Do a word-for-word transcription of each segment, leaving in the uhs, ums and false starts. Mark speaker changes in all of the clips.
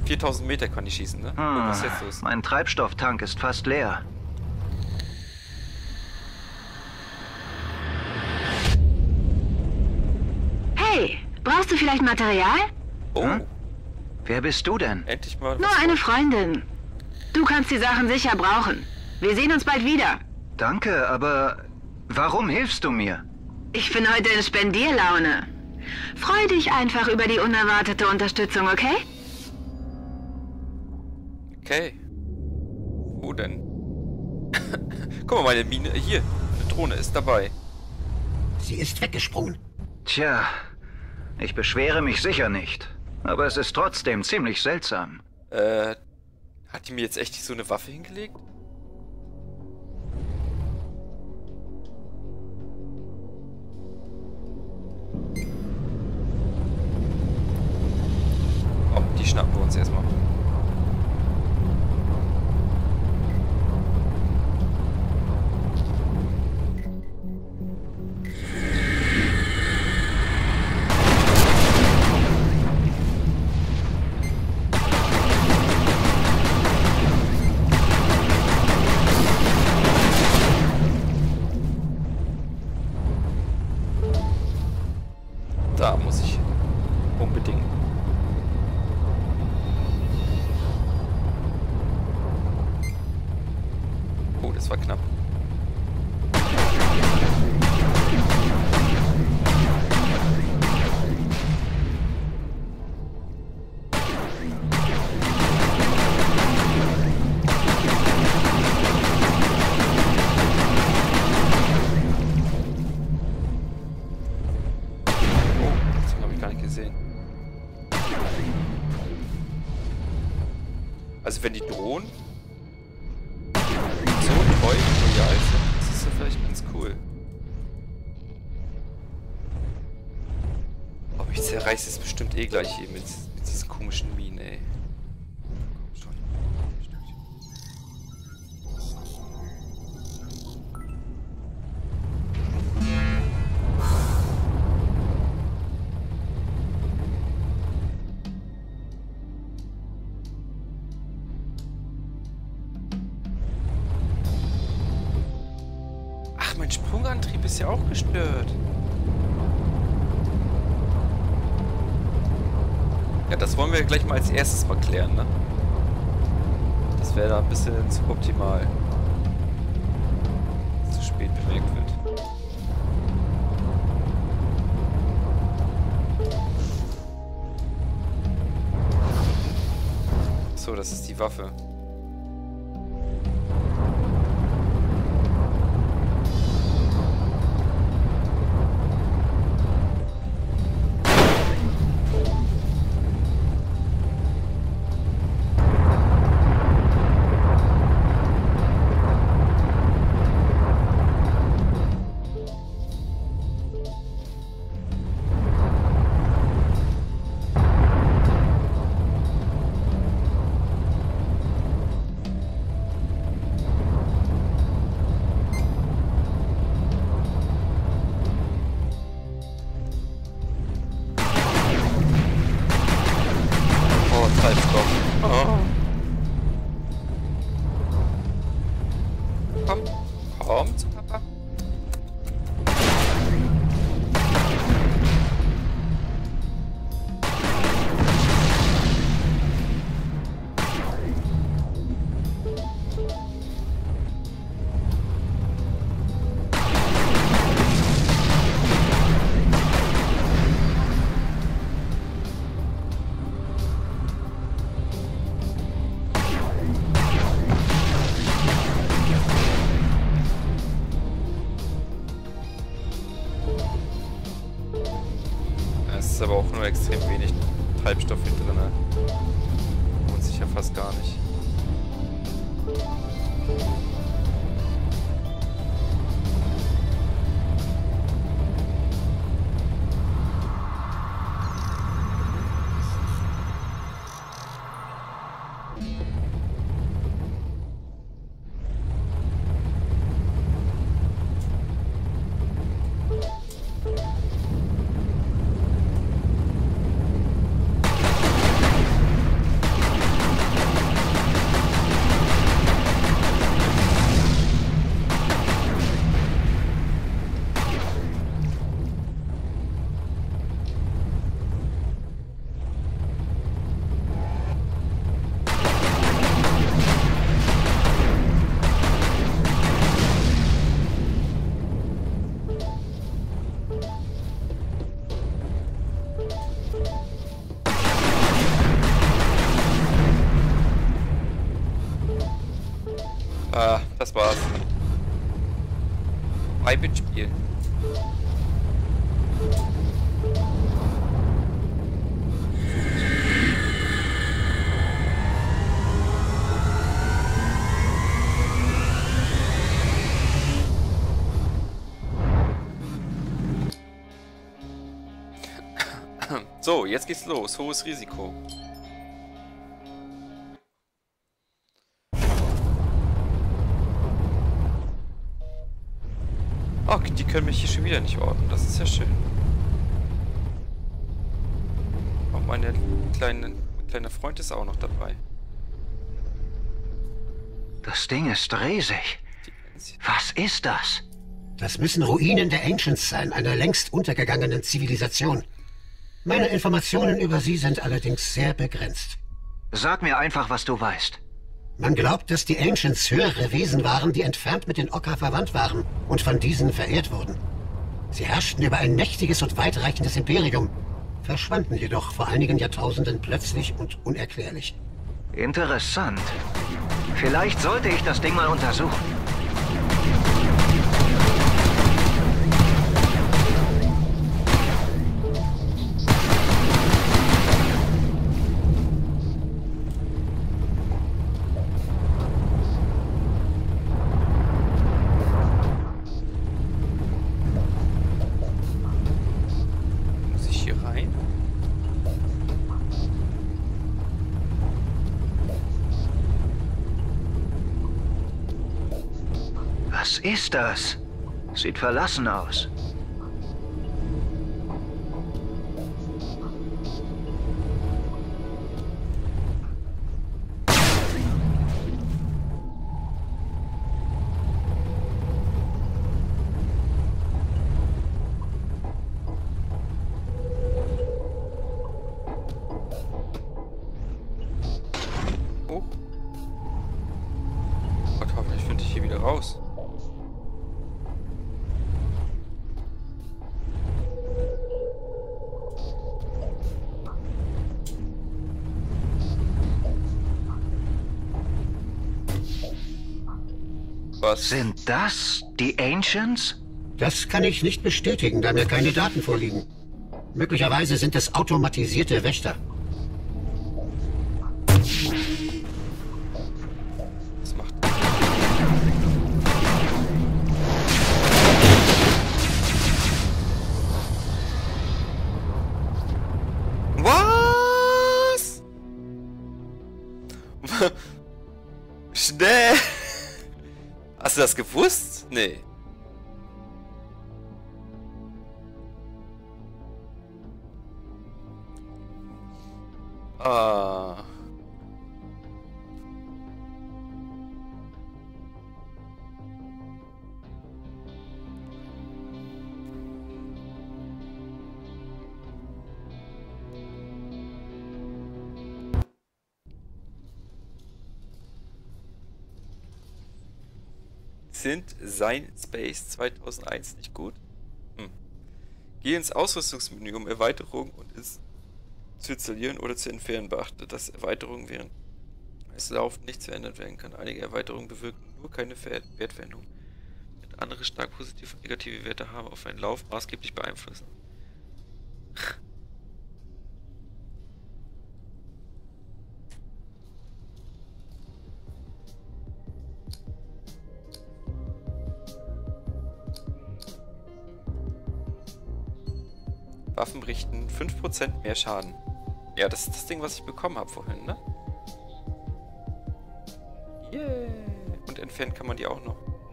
Speaker 1: viertausend Meter kann ich schießen, ne?
Speaker 2: Hm,
Speaker 1: Was ist jetzt los?
Speaker 2: mein Treibstofftank ist fast leer.
Speaker 3: Hey, brauchst du vielleicht Material?
Speaker 1: Oh,
Speaker 2: Hm? Wer bist du denn?
Speaker 1: endlich mal
Speaker 3: Nur
Speaker 1: was.
Speaker 3: eine Freundin. Du kannst die Sachen sicher brauchen. Wir sehen uns bald wieder.
Speaker 2: Danke, aber warum hilfst du mir?
Speaker 3: Ich bin heute in Spendierlaune. Freu dich einfach über die unerwartete Unterstützung, okay?
Speaker 1: Okay. Wo denn? Guck mal, meine Mine. Hier, eine Drohne ist dabei.
Speaker 4: Sie ist weggesprungen.
Speaker 2: Tja, ich beschwere mich sicher nicht. Aber es ist trotzdem ziemlich seltsam.
Speaker 1: Äh, hat die mir jetzt echt so eine Waffe hingelegt? Oh, die schnappen wir uns erstmal. Da muss ich unbedingt. Oh, das war knapp. Also wenn die Drohnen so treu und loyal sind, das ist ja vielleicht ganz cool. Oh, mich zerreißt es bestimmt eh gleich hier mit, mit diesen komischen Minen, ey. Komm schon. Mein Sprungantrieb ist ja auch gestört. Ja, das wollen wir gleich mal als erstes mal klären, ne? Das wäre da ein bisschen suboptimal. Zu spät bemerkt wird. So, das ist die Waffe. Oh. Komm, komm zu Papa. Ist aber auch nur extrem wenig Treibstoff hier drin. Lohnt sich ja fast gar nicht. Ah, das war's. Beibild-Spiel. So, jetzt geht's los. Hohes Risiko. Oh, die können mich hier schon wieder nicht orten. Das ist ja schön. Auch mein kleine, kleiner Freund ist auch noch dabei.
Speaker 2: Das Ding ist riesig. Was ist das?
Speaker 4: Das müssen Ruinen der Ancients sein, einer längst untergegangenen Zivilisation. Meine Informationen über sie sind allerdings sehr begrenzt.
Speaker 2: Sag mir einfach, was du weißt.
Speaker 4: Man glaubt, dass die Ancients höhere Wesen waren, die entfernt mit den Oka verwandt waren und von diesen verehrt wurden. Sie herrschten über ein mächtiges und weitreichendes Imperium, verschwanden jedoch vor einigen Jahrtausenden plötzlich und unerklärlich.
Speaker 2: Interessant. Vielleicht sollte ich das Ding mal untersuchen. Was ist das? Sieht verlassen aus.
Speaker 1: Oh. Gott, hoffentlich finde ich hier wieder raus. Was?
Speaker 2: Sind das die Ancients?
Speaker 4: Das kann ich nicht bestätigen, da mir keine Daten vorliegen. Möglicherweise sind es automatisierte Wächter.
Speaker 1: Was macht Was? Schnell! Hast du das gewusst? Nee. Ah. Sind sein Space zweitausendeins nicht gut? Hm. Geh ins Ausrüstungsmenü, um Erweiterungen und ins zu installieren oder zu entfernen. Beachte, dass Erweiterungen während es laufend nichts verändert werden kann. Einige Erweiterungen bewirken nur keine Ver Wertveränderung. Während andere stark positive und negative Werte haben, auf einen Lauf maßgeblich beeinflussen. Waffen richten fünf Prozent mehr Schaden. Ja, das ist das Ding, was ich bekommen habe vorhin, ne? Yeah. Und entfernen kann man die auch noch.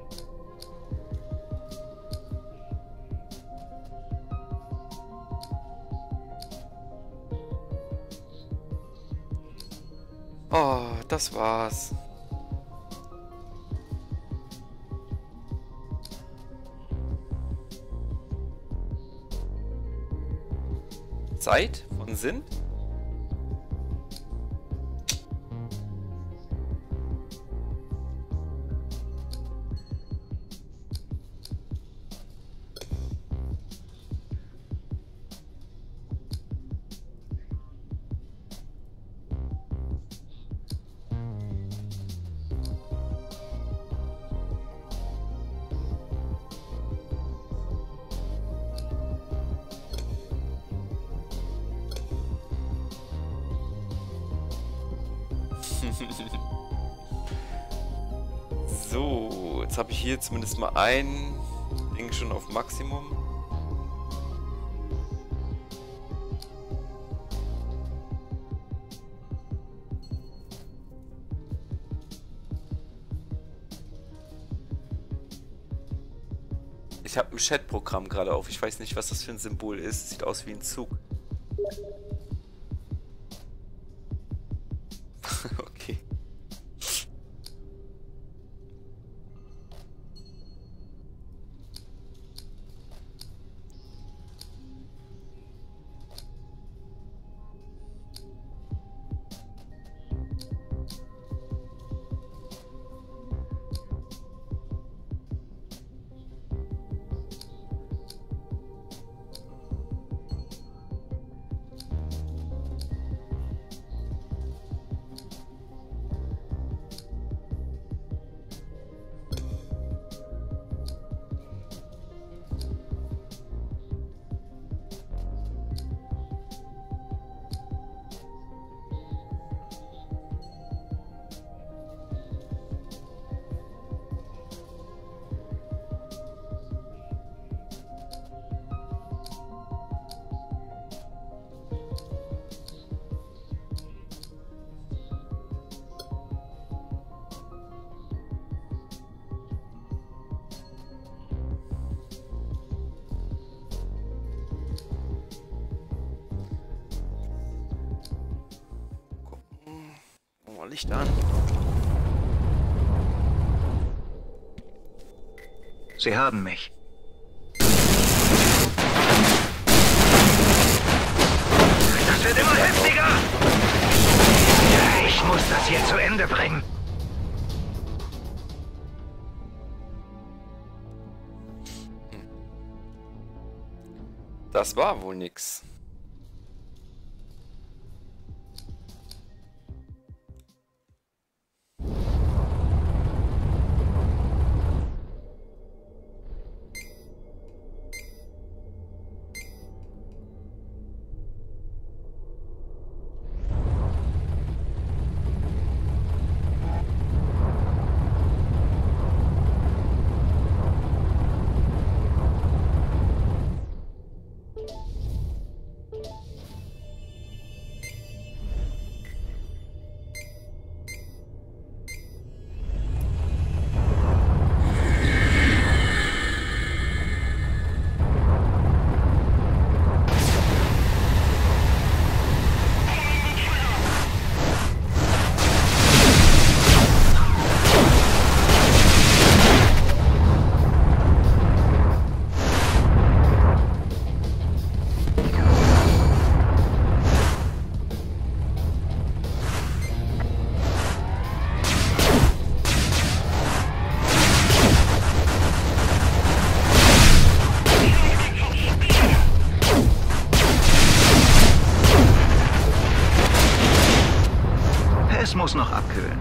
Speaker 1: Oh, das war's. Zeit von sind. So, jetzt habe ich hier zumindest mal ein Ding schon auf Maximum. Ich habe ein Chat-Programm gerade auf. Ich weiß nicht, was das für ein Symbol ist. Sieht aus wie ein Zug. Okay. Licht an.
Speaker 2: Sie haben mich. Das wird immer heftiger! Ich muss das hier zu Ende bringen.
Speaker 1: Das war wohl nix.
Speaker 2: Es muss noch abkühlen.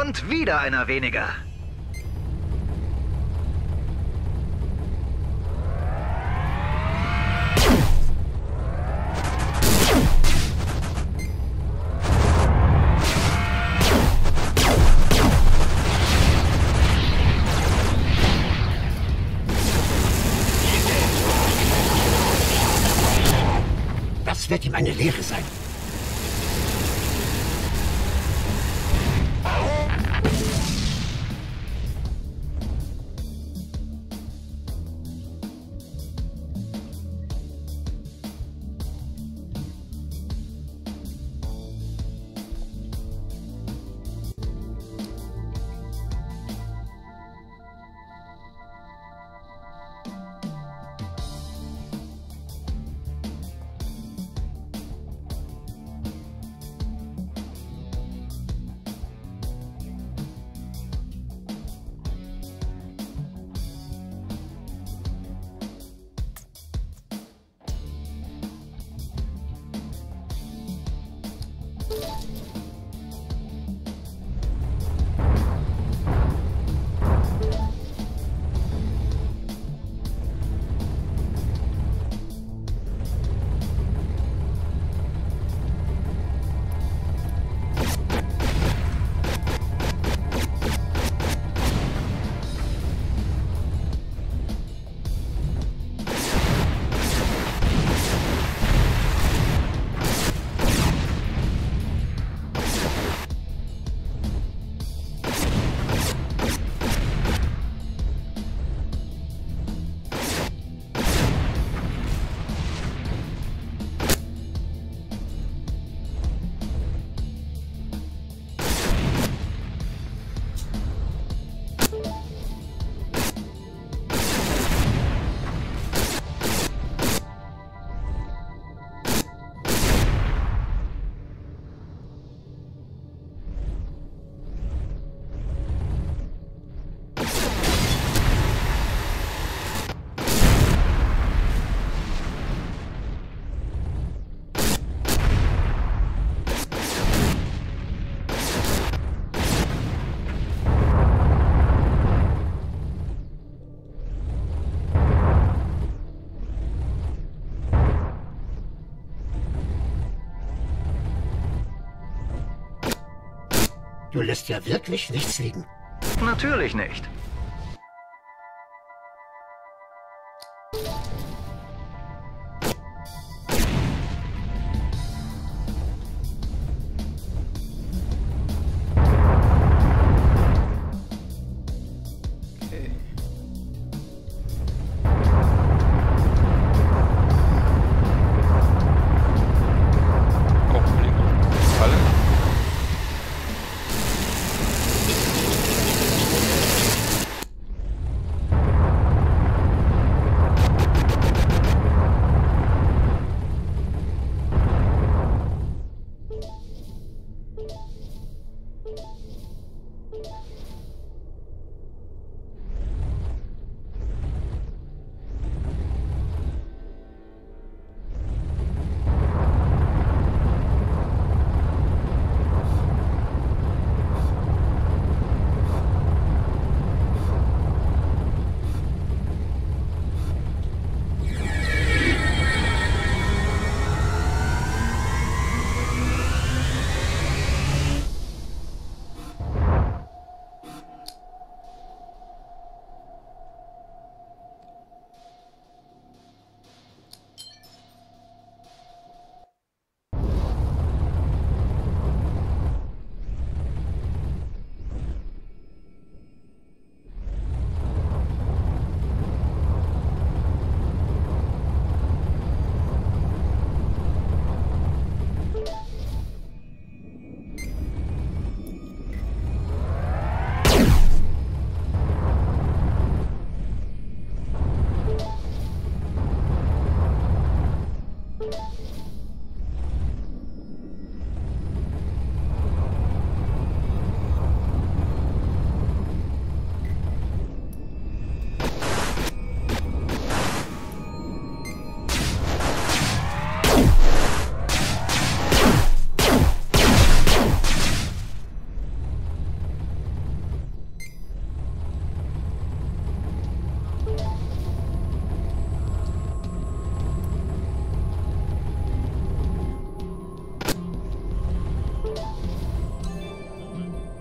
Speaker 2: Und wieder einer weniger.
Speaker 4: Das wird ihm eine Lehre sein. Du lässt ja wirklich nichts liegen.
Speaker 2: Natürlich nicht.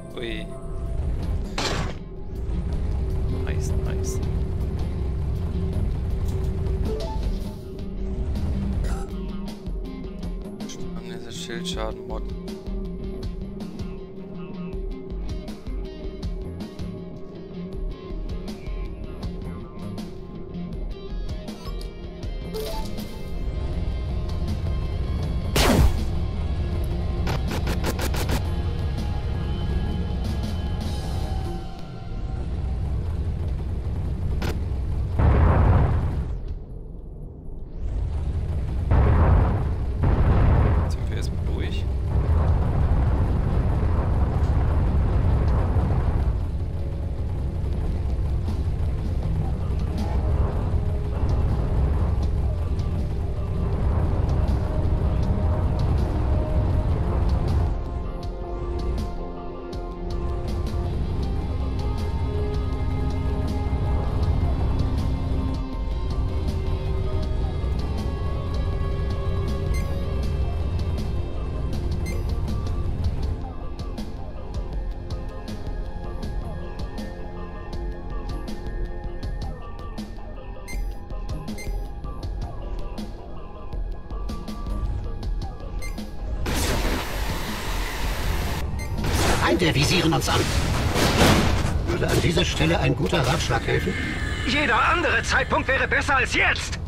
Speaker 1: Ui. Nice, nice. Spannende Schildschaden-Mod.
Speaker 4: Feinde visieren uns an. Würde an dieser Stelle ein guter Ratschlag helfen?
Speaker 2: Jeder andere Zeitpunkt wäre besser als jetzt!